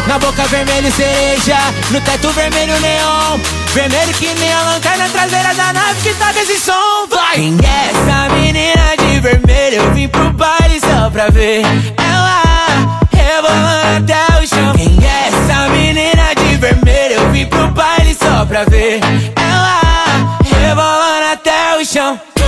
Na boca vermelho cereja, no teto vermelho neon, vermelho que nem a lanterna traseira da nave que toca esse som. Vai! Quem é essa menina de vermelho? Eu vim pro baile só pra ver ela rebolando até o chão. Quem é essa menina de vermelho? Eu vim pro baile só pra ver ela rebolando até o chão.